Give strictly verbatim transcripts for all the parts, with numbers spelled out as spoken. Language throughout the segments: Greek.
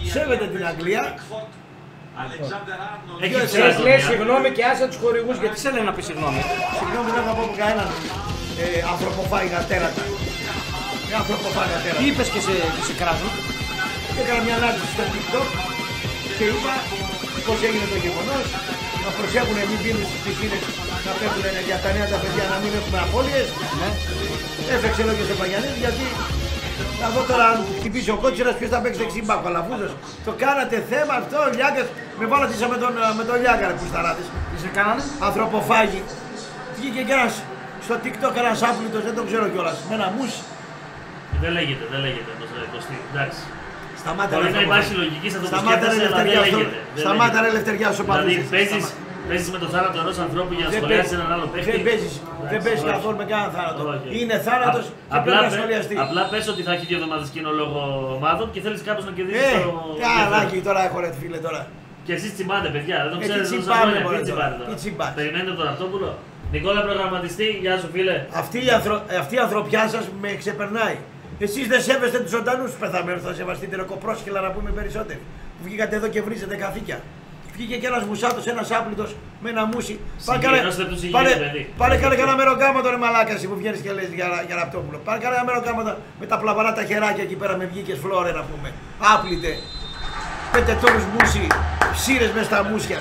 σέβεται την Αγγλία. Έχεις λέει συγγνώμη και άσε τους χορηγούς, γιατί σε λένε να πει συγγνώμη. Συγγνώμη δεν θα πω από κανέναν ε, ανθρωποφάγα τέρατα. Ανθρωποφάγα τέρατα. Τι είπες και σε, σε κράζουν. Έκανα μια ανάρτηση στο TikTok και είπα πως έγινε το γεγονός. Να προσέχουν μην δίνουν στις πισίνες να πέφτουν για τα νέα τα παιδιά να μην έχουμε απώλειες. Ναι. Έφεξε εδώ και στο Παγιανίδη γιατί θα δω τώρα αν χτυπήσει ο Κότσιρας ποιος θα παίξει δεξιμπάκο. Αλαφούζος. Το κάνατε θέμα αυτό, ο Λιάγκας. Με βάλατε σαν με τον, με τον Λιάγκα ρε που σταράτες. Τι σε κάνανε. Ανθρωποφάγη. Βγήκε και ένας στο TikTok ένας άπλητος, δεν το ξέρω κιόλας. Με ένα μουσι. Δεν λέγεται, δεν λέγεται το στυλ. Εντάξει. Σταμάτα μπορεί ρε, να υπάρχει λογική σε αυτό που σταμάτα ρε σκέφτεσαι, αλλά δεν ελευθεριά στο, λέγεται. σταμάτα ρε ελευθεριά στο παντού. Δηλαδή παίζεις, παίζεις με το θάνατο ενός ανθρώπου για να Δεν σχολιάσεις παίζεις. έναν άλλο παίχτη. Δεν παίζεις, δεν παίζεις όχι. καθόλου με κανέναν θάνατο. Όχι. Είναι θάνατος Α, και πρέπει να σχολιαστεί. Απλά πες ότι θα έχει δύο εβδομάδες κοινό λόγο ομάδων και θέλεις κάποιος να κερδίσει Ε, το... τι αλάκι τώρα έχω ρε φίλε τώρα. Και εσείς τσιμπάτε παιδιά, δεν το Ε, τι ξέρετε τόσα τσιμπάμε, χρόνια, μωρέ, τι τώρα. τσιμπάτε Τι τώρα. τσιμπάς. Περιμένετε τον Ραπτόπουλο. Νικόλα προγραμματιστή, γεια σου φίλε. Αυτή η, ανθρω... αυτή η ανθρωπιά σας με ξεπερνάει. Εσείς δεν σέβεστε τους ζωντανούς πεθαμένους, θα σεβαστείτε ρεκοπρόσκυλα να πούμε περισσότεροι. Που βγήκατε εδώ και βρίζετε καθήκια. Βγήκε και ένας μουσάτος, ένας άπλητος με ένα μουσι. Συγκεκριμένωστε τους υγιείς, παιδί. Πάρε κάνε κανένα μεροκάματο ρε μαλάκα εσύ που βγαίνεις και λες για, για Ραπτόπουλο. Πάρε κανένα μεροκάματο με τα πλαβαρά τα χεράκια εκεί πέρα με βγήκες φλόρε να πούμε. Άπλητε. Πέντε τόνους μουσι, ψήρες μες στα μουσια.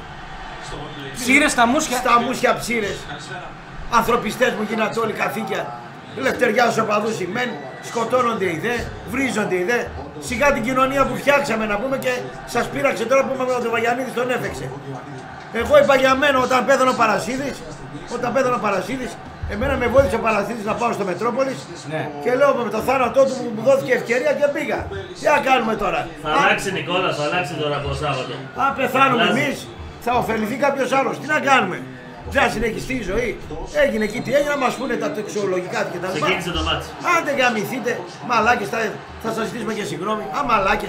Ψήρες στα μουσια. Στα μουσια ψήρες. Ανθρωπιστές μου γίνατε όλοι καθήκια. Ελευθεριά στους οπαδούς οι μεν, σκοτώνονται οι δε, βρίζονται οι δε. Σιγά την κοινωνία που φτιάξαμε να πούμε και σας πείραξε τώρα που με τον Βαγιανίδης τον έφεξε. Εγώ είπα για μένα όταν πέθανε ο Παρασίδης, όταν πέθανε ο Παρασίδης, εμένα με βοήθησε ο Παρασίδης να πάω στο Μετρόπολης Ναι. και λέω με το θάνατό του μου δόθηκε ευκαιρία και πήγα. Τι να κάνουμε τώρα. Θα αλλάξει Νικόλα, θα αλλάξει τώρα από Σάββατο. Αν πεθάνουμε Αλλάζει. εμείς, θα ωφεληθεί κάποιος άλλος. Τι να κάνουμε. Δεν θα συνεχιστεί η ζωή. Έγινε εκεί τι έγινε, να μας πούνε τα τοξιολογικά και τα λοιπά. Ξεκίνησε το μάτσι. Αν δεν γαμηθείτε, μαλάκες, θα, θα σας ζητήσουμε και συγγνώμη. Α, μαλάκες.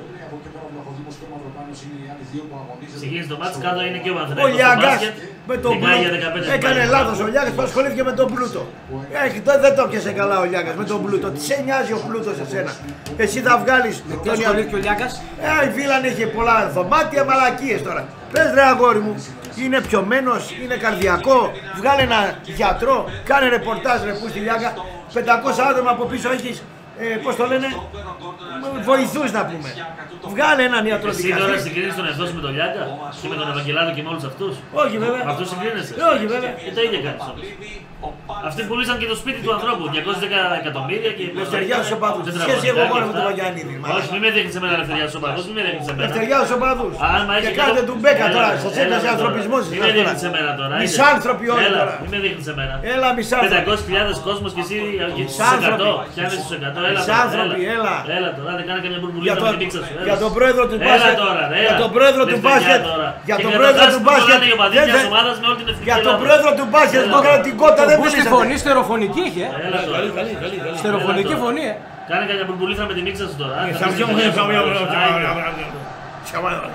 Ξεκίνησε το μάτσι, κάτω είναι και ο Ο Παναθηναϊκός στο Λιάγκας μπάσκετ. με τον Νικάει για πλούτο. δεκαπέντε Έκανε συμπάρια. λάθος ο Λιάγκας που ασχολήθηκε με τον πλούτο. Έχει, το, δεν το πιασε καλά ο Λιάγκας με τον πλούτο. Τι σε νοιάζει ο πλούτος εσένα. Εσύ θα βγάλεις Τι ασχολήθηκε ο Λιάκας. Ε, η Βίλαν είχε πολλά δωμάτια, μαλακίες τώρα. Πες ρε αγόρι μου, είναι πιωμένος, είναι καρδιακό, βγάλε ένα γιατρό, κάνε ρεπορτάζ ρε που στη Λιάγκα, πεντακόσια άτομα από πίσω έχεις, ε, πώς το λένε, βοηθούς να πούμε. Βγάλε έναν Εσύ τώρα ιατροδικαστή. συγκρίνεις τον εαυτό σου με τον Λιάγκα και με τον Ευαγγελάτο και με όλους αυτούς. Όχι βέβαια. Με αυτούς συγκρίνεσαι. Ε, όχι βέβαια. Και το ίδιο κάνεις όμως. Αυτοί πουλήσαν και το σπίτι του ανθρώπου, διακόσια δέκα εκατομμύρια και... Ελευθεριά στους οπαδούς. Δεν Σχέση τραβάνε έχω μόνο με αυτά. τον Βαγιανίδη. Όχι, μην με δείχνεις εμένα ελευθεριά στους οπαδούς, μην με δείχνεις εμένα. Ελευθεριά στους οπαδούς. Αν μ' Και έχεις κάνετε εδώ- του Μπέκα Έλα, τώρα, έλα, σας έλα έπιασε τώρα. ανθρωπισμός Μην σας με τώρα. δείχνεις εμένα τώρα. είδες. Μισάνθρωποι όλοι Έλα, τώρα. μην με δείχνεις εμένα. Έλα μισάνθρωποι. πεντακόσιες χιλιάδες κόσμος και εσύ και στους Μισάνθρωποι. εκατό. Πιάνεις στους εκατό. Έλα τώρα, Μισάνθρωποι, έλα. Έλα τώρα, δεν κάνε καμιά Για, μπουρμπουλίνα το, με την πίτσα σου. για τον πρόεδρο του Έλα μπάσκετ. τώρα, ρε, Για έλα. τον πρόεδρο του Δευτεριά μπάσκετ. τώρα. Για Και τον καταρχάς πρόεδρο του που μπάσκετ. πουλάνε οι οπαδοί δεν- μιας δεν- ομάδας με όλη την εθνική Για τον Ελλάδα. πρόεδρο του μπάσκετ που Έλα. έκανε την κότα δεν Που στη μιλήσατε. φωνή στερεοφωνική είχε. ε. Έλα τώρα. Στερεοφωνική Έλα τώρα. φωνή. ε. Κάνε καμιά μπουρμπουλίθρα με τη μίξα σου τώρα. Ε, Θα θα πεις βγω, ότι θα βγω, είναι θα βγω, Άιντε. θα βγω.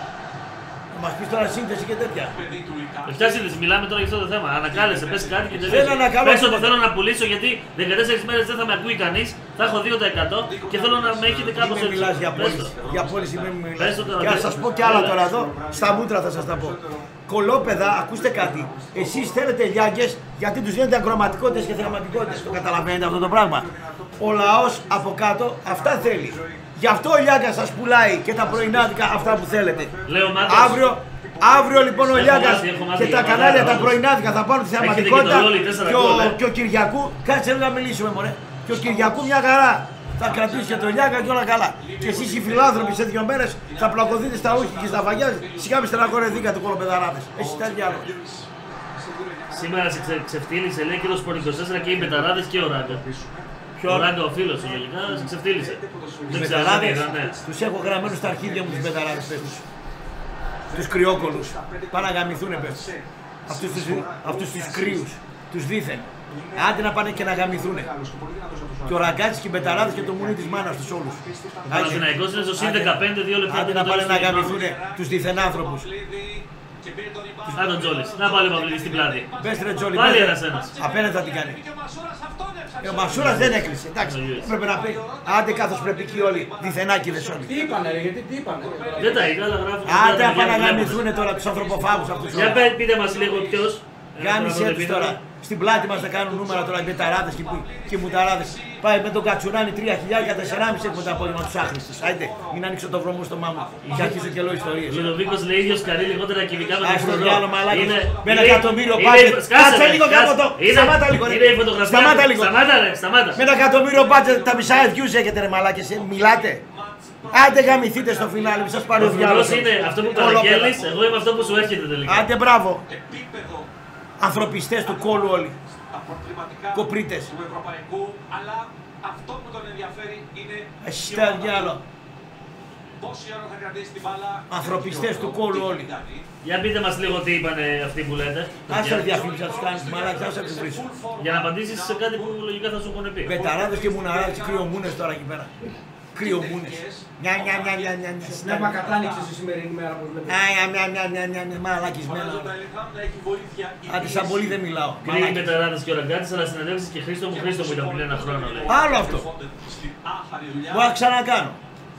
Να μας πεις τώρα σύνθεση και τέτοια. Ποια σύνδεση, μιλάμε τώρα για αυτό το θέμα. Ανακάλεσε, πες κάτι και Δεν τελείωσε. ανακαλώ Πες ότι τίποτα. θέλω να πουλήσω γιατί δεκατέσσερις μέρες δεν θα με ακούει κανείς. Θα έχω δύο τοις εκατό και θέλω να με έχετε κάπως Μην έτσι. μιλάς για Πες πώληση. το. Για πώληση μην μιλάς. Πες το τώρα, Και να πες. σας πω κι άλλα τώρα εδώ. Στα μούτρα θα σας τα πω. Κολόπεδα, ακούστε κάτι. Εσείς θέλετε λιάγκες γιατί τους δίνετε ακροματικότητες και θεαματικότητες. Το καταλαβαίνετε αυτό το πράγμα. Ο λαός από κάτω αυτά θέλει. Γι' αυτό ο Λιάγκας σας πουλάει και τα πρωινάδικα αυτά που θέλετε. Λέω μάτος. Αύριο, αύριο λοιπόν ο Έχω Λιάγκας μάθει, έχω μάθει και για τα μάτια, κανάλια τα όντως. πρωινάδικα θα πάρουν τη θεαματικότητα και το ρόλι, τέσσερα και, ο, γκολ, ε. και ο Κυριακού, κάτσε να μιλήσουμε μωρέ. Και ο Κυριακού μια χαρά. Θα κρατήσει και το Λιάγκα και όλα καλά. Και εσείς οι φιλάνθρωποι σε δύο μέρες θα πλακωθείτε στα ούχη και στα φαγιά. Σιγά μη στεναχωρεθήκατε κολοπεδαράδες. Εσείς τα διάλογο. Σήμερα σε ξε, ξεφτύλισε, λέει και το Σπορ είκοσι τέσσερα και οι Μπεταράδες και ο Ράγκα. Ο Ράγκα ο φίλος, λογικά, σε ξεφτύλισε. Τους Δεν ξέρω τι μπεταράδες, ήταν, ναι. τους έχω γραμμένους στα αρχίδια μου τους μπεταράδες πες τους. Τους κρυόκολους. Πάνε να γαμηθούνε πες. Αυτούς τους, αυτούς τους κρύους. Τους δίθεν. Άντε να πάνε και να γαμηθούνε. Και ο Ραγκάτσης και οι μπεταράδες και το μουνί της μάνας τους όλους. Ο Παναθηναϊκός είναι στο συν δεκαπέντε, δύο λεπτά. Άντε να πάνε να γαμηθούνε τους διθενάνθρωπους. Α, τον Τζόλης. Να πάλι ο Παυλίδης στην πλάτη. Πες ρε Τζόλι, Πάλι πες, ρε. ένας ένας. Απέναντι θα την κάνει. Ε, ο Μασούρας δεν έκλεισε. Εντάξει, πρέπει να πει. Άντε καθώς πρέπει εκεί όλοι. Διθενάκηδες όλοι. Τι είπανε, ρε, γιατί τι είπανε. Δεν τα είδα, αλλά γράφουν. Άντε να πάνε να γαμηθούν τώρα τους ανθρωποφάγους αυτούς. Για πείτε μας λίγο ποιος. Γάμισε τους τώρα. Στην πλάτη μας θα κάνουν νούμερα τώρα οι μπεταράδες και, και οι μουταράδες. Πάει με τον Κατσουράνη τρία χιλιάδες, τέσσερα κόμμα πέντε έχουμε το απόγευμα τους άχρηστους. Άιντε, μην ανοίξω το βρωμό στο μάμο και αρχίζω και λέω ιστορίες. Λουδοβίκος λέει ίδιος καρύ λιγότερα κυβικά με τον Ας το Φροντό. διάλο μαλάκι. Είναι Με ένα εκατομμύριο μπάτζετ. Κάτσε λίγο κάτω το. Σταμάτα λίγο. Είναι η φωτογραφία. Σταμάτα λίγο. Σταμάτα ρε, σταμάτα. Με ένα εκατομμύριο μπάτζετ τα μισά views έχετε ρε μαλάκες. Μιλάτε. Άντε γαμηθείτε στο φινάλι, μην σας πάρει ο διάλογος. είναι αυτό που παραγγέλνεις, εγώ είμαι αυτό που σου έρχεται τελικά. Άντε μπράβο. Ανθρωπιστές του κόλου όλοι. Κοπρίτες. Του ευρωπαϊκού, αλλά αυτό που τον ενδιαφέρει είναι Εσύ τα διάλο. πόση ώρα θα κρατήσει την μπάλα. Ανθρωπιστές του κόλου όλοι. Για πείτε μας λίγο τι είπανε αυτοί που λέτε. Άσε διαφήμιση να τους κάνεις μαλάκια, άσε να τους βρεις. Για να απαντήσεις σε κάτι που λογικά θα σου έχουν πει. Μπεταράδες και μουναράδες και κρυομούνες τώρα εκεί πέρα. Κρυομούνες. Νια νια νια νια νια νια. Συνέμα κατάνοιξε στη σημερινή μέρα που βλέπετε. Νια νια νια νια νια νια μαλακισμένα. Άντε σαν πολύ δεν μιλάω. Κρύοι μεταράδες και ο Ραγκάτης, αλλά συναντεύσεις και Χρήστο μου, Χρήστο μου ήταν πριν ένα χρόνο λέει. Άλλο αυτό. Μπορώ να ξανακάνω.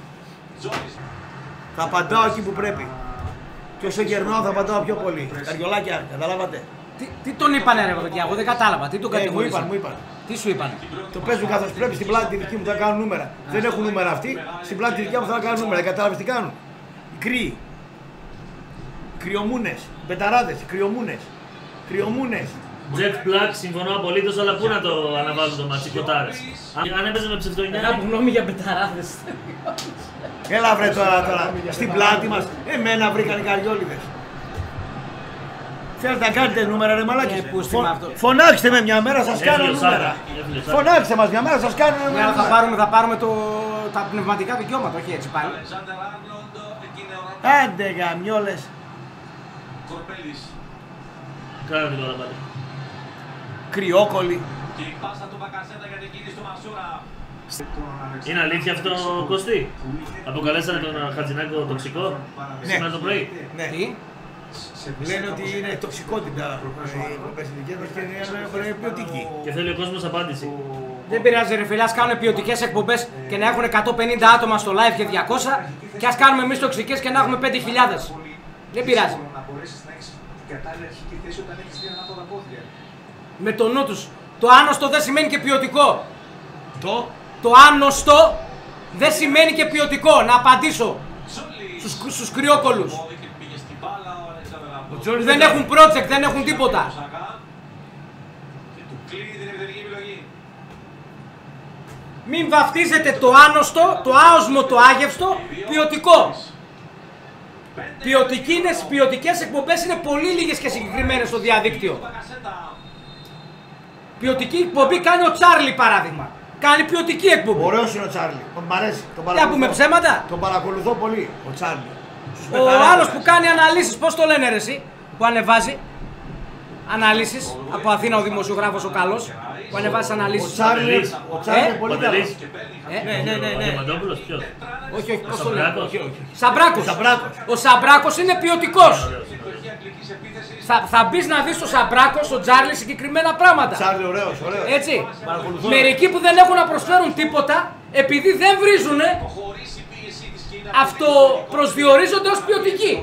Θα απαντάω εκεί που πρέπει. Και όσο γερνάω θα απαντάω πιο πολύ. Καριολάκια, καταλάβατε. Τι, τι τον είπανε ρε παιδιά, εγώ δεν κατάλαβα. Τι τον Ε, μου είπαν, κατηγορήσαν. μου είπαν. Τι σου είπανε. Το παίζουν καθώς πρέπει στην πλάτη τη δική μου θα κάνουν νούμερα. Δεν έχουν νούμερα αυτοί. Στην πλάτη τη δικιά μου θα κάνουν νούμερα. Κατάλαβες τι κάνουν. Οι κρύοι. Κρυομούνες. Μπεταράδες. Κρυομούνες. Κρυομούνες. Jet Black, συμφωνώ απολύτως, αλλά πού να το αναβάλουν το μάτσι, κοτάρες. Αν- Αν έπαιζε με ψευτονιά. Ένα που γνώμη για πεταράδες. Έλα βρε τώρα τώρα. Στην πλάτη μας. Εμένα βρήκαν οι καριόλιδες. Θέλετε να κάνετε νούμερα ρε μαλάκες. Ε, πού στη Φω- με αυτό. Φωνάξτε με μια μέρα σας κάνω Έφυγε ο νούμερα. Σάκα, έφυγε ο Σάκα. Φωνάξτε μας μια μέρα σας κάνω Ναι, αλλά θα νούμερα. πάρουμε, θα πάρουμε το, τα πνευματικά δικαιώματα, όχι έτσι πάλι. Άντε γαμιόλες. Κάνε την ώρα πάλι. Κρυόκολλοι. Και η πάσα του Μπακασέτα για την κίνηση του Μασούρα. Είναι αλήθεια αυτό, Κωστή? Αποκαλέσανε τον Χατζηνάκο τοξικό Ναι. σήμερα το πρωί. Ναι. Τι. Λένε ότι είναι τοξικότητα οι εκπομπές ειδικές μας και είναι ποιοτική. Και θέλει ο κόσμος απάντηση. Δεν πειράζει ρε φίλε, ας κάνουν ποιοτικές εκπομπές και να έχουν εκατόν πενήντα άτομα στο live και διακόσια και ας κάνουμε εμείς τοξικές και να έχουμε πέντε χιλιάδες. Δεν πειράζει. Να μπορέσεις να έχεις την κατάλληλη αρχική θέση όταν έχεις δύο ανάποδα πόδια. Με το νου τους. Το άνοστο δεν σημαίνει και ποιοτικό. Το Το άνοστο δεν σημαίνει και ποιοτικό. Να απαντήσω στους, στους κρυόκολους. ο Τζόρις Δεν έχουν project, δεν έχουν τίποτα. Και του κλείνει την επιθετική επιλογή. Μην βαφτίζετε το άνοστο, το άοσμο, το άγευστο, ποιοτικό. Ποιοτικές, ποιοτικές εκπομπές είναι πολύ λίγες και συγκεκριμένες στο διαδίκτυο. Ποιοτική εκπομπή κάνει ο Τσάρλι παράδειγμα. Κάνει ποιοτική εκπομπή. Ωραίος είναι ο Τσάρλι. Τον μ' αρέσει. Τον Για παρακολουθώ. πούμε ψέματα. Τον παρακολουθώ πολύ ο Τσάρλι. Στους Ο πεταράδες. άλλος που κάνει αναλύσεις, πώς το λένε ρε εσύ, που ανεβάζει αναλύσεις από Αθήνα ο δημοσιογράφος ο καλός, που ανεβάζει Ο αναλύσεις. Τσάρλι, Παντελής. ο Τσάρλι Ε, είναι πολύ καλός. Παντελής. Ε, Ναι, ναι, ναι, Ο ναι. Διαμαντόπουλος, ποιος? όχι, όχι, πώς το λένε. Σαμπράκος. Όχι, όχι. Σαμπράκος. Σαμπράκος. Ο Σαμπράκος είναι ποιοτικός. Συμμετοχή αγγλικής επίθεσης. Θα, θα μπει να δεις στο Σαμπράκο, στον Τζάρλι συγκεκριμένα πράγματα. Τσάρλι ωραίος, ωραίος. Έτσι. Παρακολουθώ. Μερικοί που δεν έχουν να προσφέρουν τίποτα, επειδή δεν βρίζουνε, Χωρίς η πίεση της Κίνα. αυτοπροσδιορίζονται ως ποιοτικοί.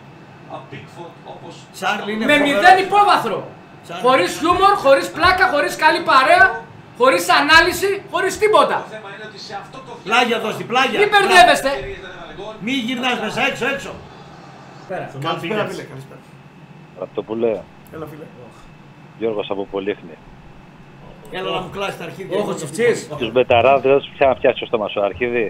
Τσάρλι είναι Με φοβερός. μηδέν υπόβαθρο. Τσάρλι. Χωρίς χιούμορ, χωρίς πλάκα, χωρίς καλή παρέα, χωρίς ανάλυση, χωρίς τίποτα. Πλάγια εδώ στην πλάγια. Μην μπερδεύεστε. Μη γυρνάς μέσα, έξω, έξω. Στο Καλησπέρα Malfingers. φίλε, καλησπέρα. Ραπτοπουλέ, Έλα φίλε. Γιώργος από Πολύχνη. Έλα να μου κλάσει τα αρχίδια. Όχι, τσιφτσής. Τους μπεταράδες πια να φτιάξει το στόμα σου, αρχίδι.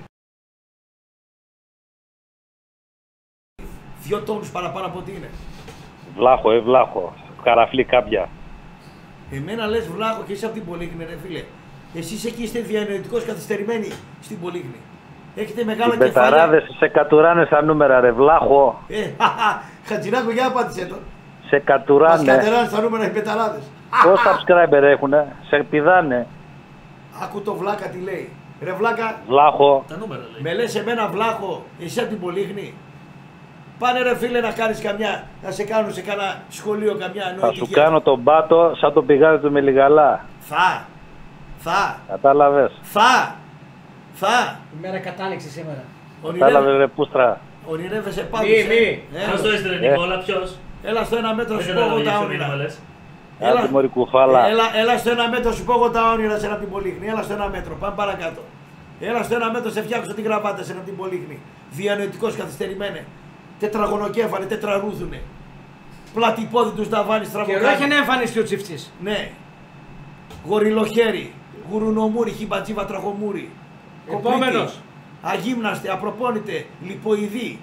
Δυο τόνους παραπάνω από ό,τι είναι. Βλάχο, ε, βλάχο. Καραφλή κάμπια. Εμένα λες βλάχο και είσαι από την Πολύχνη ρε φίλε. Εσείς εκεί είστε διανοητικώς καθυστερημένοι στην Πολύχνη. Έχετε μεγάλα Οι κεφάλια. μπεταράδες σε κατουράνε στα νούμερα, ρε, βλάχο. Ε, Χατζηνάκο, για απάντησε το. Σε Μας κατουράνε. κατεράνε στα νούμερα οι πεταράδες. Πώς subscriber έχουνε, σε πηδάνε. Άκου το βλάκα τι λέει. Ρε βλάκα, Βλάχο. Τα νούμερα λέει. με λες εμένα βλάχο, εσύ από την Πολύχνη. Πάνε ρε φίλε να κάνεις καμιά, να σε κάνουν σε κάνα σχολείο καμιά Θα νοητική. σου κάνω τον πάτο σαν το πηγάδι του Μελιγαλά. Θα, Θα. Κατάλαβες. Θα. Θα. Ημέρα κατάληξη σήμερα. Κατάλαβες ρε πούστρα. Ονειρεύεσαι πάντως. Μη, ε. μη. Ε, Πώς το είστε ρε Νικόλα, ποιος? Έλα στο ένα μέτρο σου Δεν πω εγώ τα καταλαβαίνεις το όνειρα. μήνυμα λες. Έλα. Άντε μωρή κουφάλα. Έλα, έλα στο ένα μέτρο σου πω εγώ τα όνειρα σε ένα από την Πολύχνη. Έλα στο ένα μέτρο, πάμε παρακάτω. Έλα στο ένα μέτρο σε φτιάξω την κραβάτα σε ένα από την Πολύχνη. Διανοητικός καθυστερημένε. Τετραγωνοκέφαλοι, τετραρούθουνε. Πλατυπόδι τους να βάλει Καιρό έχει στραβοκάνη. να εμφανιστεί ο Τσιφτής. Ναι. Γοριλοχέρι, γουρουνομούρι, χιμπατζίβα τραχομούρι. Επόμενος. Αγύμναστε, απροπόνητε, λιποειδή.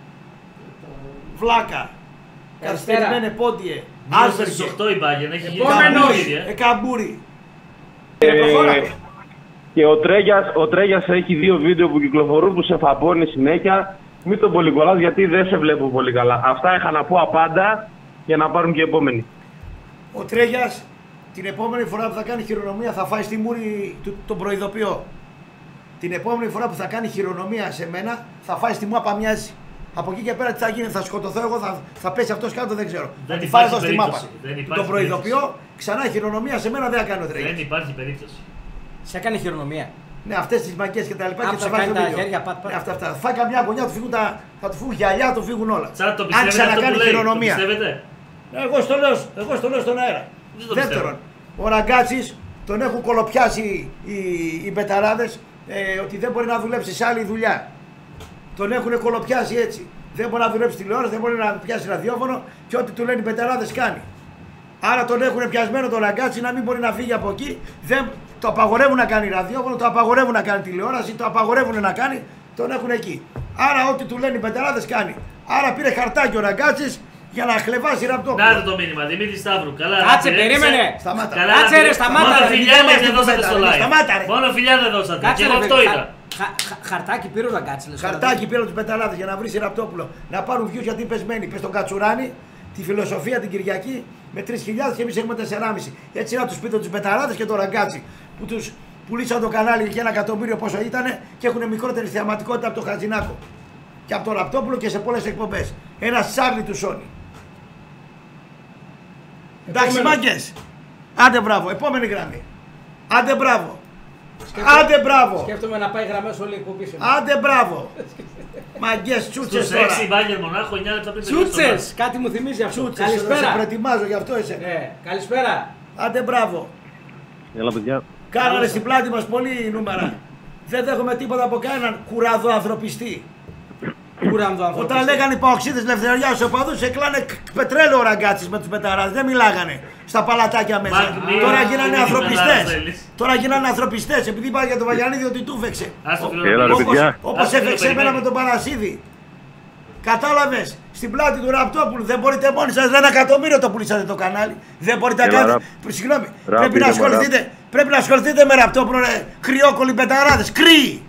Βλάκα. Καλησπέρα. Καθυστερημένε πόντιε. Μάλιστα στις οκτώ η Bayern, έχει γίνει Επόμενος. καμπούρι, ε. Εκαμπούρι. Ε, Και ο Τρέγιας, ο Τρέγιας έχει δύο βίντεο που κυκλοφορούν που σε φαπώνει συνέχεια. Μην τον πολυκολλάς γιατί δεν σε βλέπω πολύ καλά. Αυτά είχα να πω απάντα για να πάρουν και επόμενοι. Ο Τρέγιας την επόμενη φορά που θα κάνει χειρονομία θα φάει στη μούρη του, τον προειδοποιώ. Την επόμενη φορά που θα κάνει χειρονομία σε μένα θα φάει στη μου απαμιάζει. Από εκεί και πέρα τι θα γίνει, θα σκοτωθώ εγώ, θα, θα πέσει αυτός κάτω, δεν ξέρω. Δεν θα τη φάει εδώ υπάρχει στη μάπα. περίπτωση. Δεν υπάρχει Τον προειδοποιώ, περίπτωση. ξανά χειρονομία σε μένα δεν θα κάνει ο Τρέγιας. Δεν υπάρχει περίπτωση. Σε έκανε χειρονομία. Ναι, αυτές τις μαγκές και τα λοιπά Α, και θα τις βάζει κάνει στο τα βίντεο. χέρια, πατ, πατ. Ναι, αυτά, αυτά. Θα φάει καμιά γωνιά, του φύγουν τα, θα του φύγουν γυαλιά, του φύγουν όλα. Σαν το Αν πιστεύετε αυτό ξανακάνει που λέει, το χειρονομία. πιστεύετε? Εγώ στο λέω, εγώ στο λέω στον αέρα. Δεν το Δεύτερον, ο Ραγκάτσης τον έχουν κολοπιάσει οι, οι μπεταράδες ε, ότι δεν μπορεί να δουλέψει σε άλλη δουλειά. Τον έχουν κολοπιάσει έτσι. Δεν μπορεί να δουλέψει τηλεόραση, δεν μπορεί να πιάσει ραδιόφωνο και ό,τι του λένε οι μπεταράδες κάνει. Άρα τον έχουν πιασμένο τον Ραγκάτσι να μην μπορεί να φύγει από εκεί. Δεν, το απαγορεύουν να κάνει ραδιόφωνο, το απαγορεύουν να κάνει τηλεόραση, το απαγορεύουν να κάνει, τον έχουν εκεί. Άρα ό,τι του λένε οι μπεταράδες κάνει. Άρα πήρε χαρτάκι ο Ραγκάτσης για να χλεβάσει ραπτόπουλο. Να το μήνυμα, Δημήτρη Σταύρου. Καλά, Κάτσε, ρε, περίμενε. ήρθε. Σταμάτα. Καλά, Κάτσε, ρε, ρε, σταμάτα, Μόνο ρε, φιλιά μην δεν είμαστε δώσατε κουβέντα, στο ρε, live. σταμάτα, ρε. Μόνο φιλιά δεν δώσατε. Κάτσε, Και εγώ ρε, αυτό χα- είδα. χα- χα- Χαρτάκι πήρε ο Ραγκάτσι. λες, Χαρτάκι πήρε του πεταλάδε για να βρει ραπτόπουλο. Να πάρουν views γιατί πεσμένοι. Πε τον Κατσουράνη τη φιλοσοφία την Κυριακή με τρεις χιλιάδες και εμεί έχουμε τέσσερα κόμμα πέντε. Έτσι να του πείτε του πεταλάδε και τον Ραγκάτσι που του πουλήσαν το κανάλι για ένα εκατομμύριο πόσο ήταν και έχουν μικρότερη θεαματικότητα από τον Χατζηνάκο. Και από τον Ραπτόπουλο και σε πολλές εκπομπές. Ένα Σάρλι του Σόνι. Εντάξει, μάγκες. Άντε μπράβο, επόμενη γραμμή. Άντε μπράβο. Άντε μπράβο. Σκέφτομαι να πάει γραμμές όλη η εκπομπή σήμερα. Άντε μπράβο. Μαγκές, τσούτσες Στους τώρα. έξι Bayern Μονάχο, εννιά λεπτά πριν τελειώσει το Τσούτσες! μάτς. Κάτι μου θυμίζει αυτό. Τσούτσες, σε Καλησπέρα. προετοιμάζω γι' αυτό εσένα. Ναι, καλησπέρα. Άντε μπράβο. Έλα παιδιά. Κάνανε στην πλάτη μας πολύ νούμερα. Δεν δέχομαι τίποτα από κανέναν κουράδο ανθρωπιστή. Κουράμδο άνθρωπο. Όταν λέγανε οι παοξίδες Λευτεριά στους οπαδούς, εκλάνε κ- πετρέλαιο ο Ραγκάτσης με τους πεταράδες. Δεν μιλάγανε στα παλατάκια μέσα. Μαγνία, Τώρα γίνανε δεν ανθρωπιστές. θέλεις. Τώρα γίνανε ανθρωπιστές επειδή είπα για τον Βαγιανίδη ότι του φέξε. Ας το φίλο Έλα, να ρε, πει. παιδιά. Όπως Ας το έφεξε εμένα περιμένει. με τον Παρασίδη. Κατάλαβες, στην πλάτη του Ραπτόπουλου δεν μπορείτε μόνοι σας, ένα εκατομμύριο το πουλήσατε το κανάλι. Δεν μπορείτε να Έλα, κάνετε. Ραπ. Συγγνώμη, Ραπ, πρέπει να, είδε, ασχοληθείτε, πρέπει να ασχοληθείτε με Ραπτόπουλο, ρε. Κρυόκολλοι πεταράδες, κρύοι.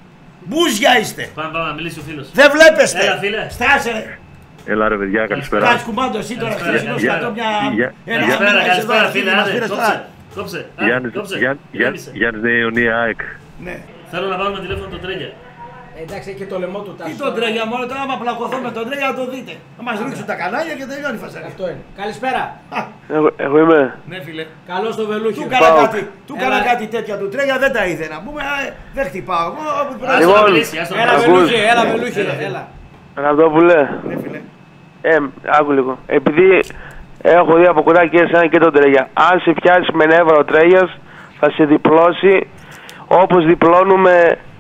Μπούζια είστε. Πάμε, πάμε να μιλήσει ο φίλος. Δεν βλέπεστε. Έλα, φίλε. Στάσε, ρε. Έλα ρε παιδιά, καλησπέρα. Κάτσε κουμάντο, εσύ τώρα Καλησπέρα, χθες καλησπέρα. σκατώ μια. Για- ένα Καλησπέρα, μήνα είσαι εδώ, καλησπέρα αρχίδι φίλε, μας άντε, πήρες κόψε. τώρα. Κόψε, άντε, Γιάννης, κόψε. Γιάννη- Γιάννη- Ηρέμησε. Γιάννης Νέα Ιωνία ΑΕΚ. Ναι. Θέλω να πάρουμε τηλέφωνο τον Τρέγια. Ε, εντάξει, έχει και το λαιμό του Τι τάσου. τον Τρέγια μόνο, τώρα άμα πλακωθώ με τον Τρέγια να το δείτε. Να μας ρίξουν τα κανάλια και τελειώνει η φασαρία. Αυτό είναι. Καλησπέρα. Εγώ, εγώ είμαι. Ναι φίλε. Καλώ το βελούχι. Του κάνα Πάω. κάτι, του Έλα. κάνα κάτι τέτοια του Τρέγια, δεν τα είδε να πούμε, α, δεν χτυπάω. Εγώ, όπου Ας πρέπει- το Λοιπόν, να μιλήσει, ας το να Έλα μιλήσει. βελούχι, έλα Ναι, βελούχι. έλα. Έλα. Ραπτόπουλε. Ναι φίλε. Ε, άκου λίγο. Επειδή έχω δει από κοντά και εσένα και τον Τρέγια. Αν σε πιάσει με νεύρα ο Τρέγιας, θα σε διπλώσει όπως διπλώνουμε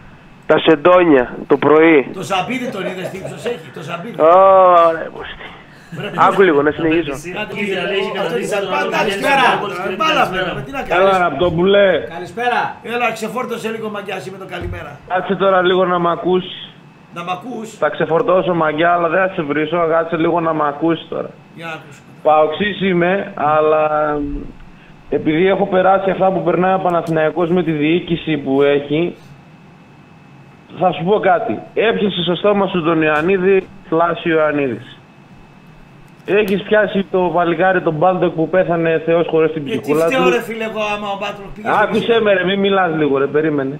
τα σεντόνια το πρωί. Το Ζαμπίδι τον είδες τι ύψος έχει, το Ζαμπίδι. Ωραία, πούστη. Άκου λίγο να συνεχίσω. Ήθελα να λέει, είχε καταδείξει τον άλλο Πάντα Γιάννη καλησπέρα. Σταύρου, πολύ Μπάλα καλησπέρα. βλέπουμε, τι να Έλα κάνεις. Ραπτόπουλε. Καλησπέρα. Έλα, ξεφόρτωσε λίγο μαγκιάση με το καλημέρα. Κάτσε τώρα λίγο να μ' ακούσει. Να μ' ακούς, Θα ξεφορτώσω μαγιά, αλλά δεν θα σε βρίσω. Κάτσε λίγο να μ' ακούσει τώρα. για να ακούς. Παοξής είμαι, αλλά μ, επειδή έχω περάσει αυτά που περνάει ο Παναθηναϊκός με τη διοίκηση που έχει, θα σου πω κάτι. Έπιασε στο στόμα σου τον Ιωαννίδη, θλάσσει ο Ιωαννίδης. Έχεις πιάσει το παλικάρι τον Μπάλντοκ που πέθανε θεός χωρίς την Ε, τι ψυχούλα φταίω του. ρε φίλε εγώ άμα ο Μπάτρος πήγε. Άκουσε με ρε, μην μιλάς λίγο ρε, περίμενε.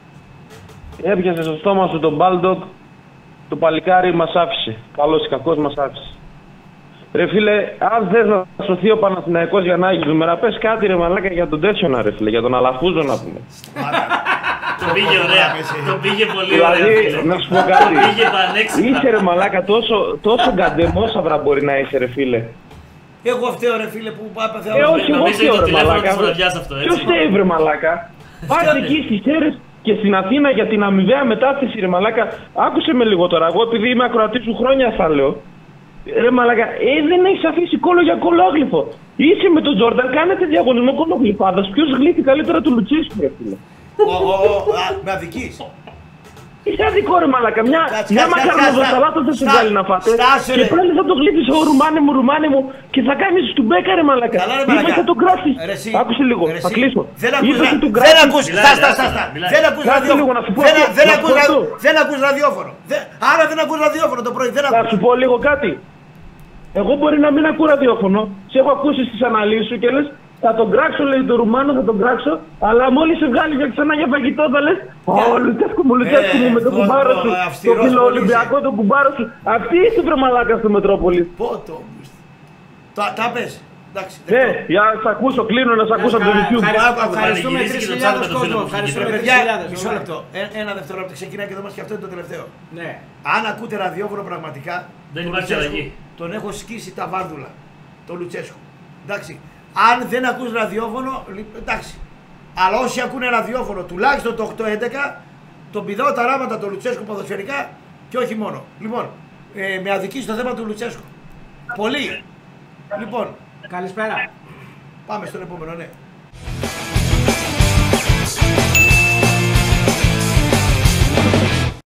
Έπιασε στο στόμα σου τον Μπάλντοκ, το παλικάρι μας άφησε. Καλός ή κακός μας άφησε. Ρε φίλε, αν θες να σωθεί ο Παναθηναϊκός για να έχει νούμερα, πες κάτι ρε μαλάκα για τον Τέσσονα ρε φίλε, για τον Αλαφούζο να πούμε. Το πήγε ωραία, το πήγε πολύ ωραία. Δηλαδή, να σου πω κάτι, Το πήγε πανέξυπνα. είσαι ρε μαλάκα, τόσο, τόσο γκαντεμόσαυρα μπορεί να είσαι ρε φίλε. Εγώ φταίω ρε φίλε που πάω Ε, όχι, εγώ Νομίζω είναι το φταίω ρε τηλέφωνο μαλάκα. της βραδιάς αυτό, Ποιος έτσι. φταίει ρε μαλάκα. Πάτε εκεί στις Σέρρες και στην Αθήνα για την αμοιβαία μετάθεση ρε μαλάκα. Άκουσε με λίγο τώρα, εγώ επειδή είμαι ακροατής σου χρόνια θα λέω. Ρε μαλάκα, ε, δεν έχεις αφήσει κόλλο για κόλλο-άγλυφο. Είσαι με τον Τζόρνταν, κάνετε διαγωνισμό κόλλο-γλυφάδας. Ποιος γλύφει καλύτερα του Λουτσέσκου ρε φίλε. Ο, ο, ο, α, με αδικείς. Είσαι αδικό ρε μαλάκα, μια, Κάτσε, μια κάτσε, μακαρονοδοσαλάτα κάτσε, δεν σε στά- βγάλει να φάτε. στάσε, Και ρε. πάλι θα το γλύφεις ο ρουμάνε μου, ρουμάνε μου και θα κάνεις του μπέκα ρε μαλάκα. Καλά ρε Είπες μαλακά. θα τον κράξεις. Ρε, εσύ. Άκουσε λίγο, Ρε, θα εσύ. κλείσω. Δεν ακούς, Είπες ρα- θα τον δεν κράξεις. ακούς, Μιλάει, στά, στά, άστα, στά, στά. μιλάει. Δεν ακούς Κάτσε ραδιόφωνο. λίγο να σου πω Δεν, αυτό, δεν να σου ακούς, πω ρα- αυτό. δεν ακούς ραδιόφωνο. Δεν- άρα δεν ακούς ραδιόφωνο το πρωί. Δεν Θα ακούς. σου πω λίγο κάτι. Εγώ μπορεί να μην ακούω ραδιόφωνο, σε έχω ακούσει στις αναλύσεις σου και λες θα τον κράξω, λέει το Ρουμάνο, θα τον κράξω, αλλά μόλις σε βγάλει για ξανά για φαγητό θα λες Ω Λουτσέσκου μου, Λουτσέσκου μου με τον Ε, κουμπάρο το- σου, το το αυστηρός φιλοολυμπιακό, τον κουμπάρο σου. Αυτή είσαι βρε μαλάκα στο Μετρόπολη. Πότο. Τα, τα πες. Εντάξει. Ναι, για να σ' ακούσω, κλείνω να σ' ακούσω από το YouTube. Ευχαριστούμε Πανηγυρίζει τρεις και το χιλιάδες τσάμπα το κόσμο. φίλο μου. Ευχαριστούμε Ρε τρεις παιδιά, χιλιάδες. μισό ωραία. λεπτό. Ε- Ένα δευτερόλεπτο ξεκινάει και εδώ μας και αυτό είναι το τελευταίο. Ναι. Αν ακούτε ραδιόφωνο πραγματικά, Δεν τον υπάρχει Λουτσέσκου αλλαγή. τον έχω σκίσει τα βάρδουλα. Το Λουτσέσκου. Εντάξει. Αν δεν ακούς ραδιόφωνο, λι- εντάξει. Αλλά όσοι ακούνε ραδιόφωνο, τουλάχιστον το οκτώ έντεκα, τον πηδάω τα ράματα του Λουτσέσκου ποδοσφαιρικά και όχι μόνο. Λοιπόν, ε, με αδικεί στο θέμα του Λουτσέσκου. Πολύ. Λοιπόν, Καλησπέρα. πάμε στον επόμενο, ναι.